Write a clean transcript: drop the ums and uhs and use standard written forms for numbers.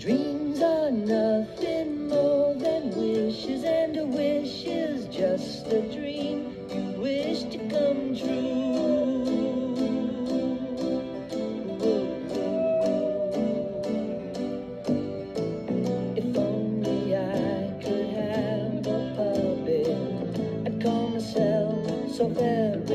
Dreams are nothing more than wishes, and a wish is just a dream you wish to come true. If only I could have a puppet, I'd call myself so very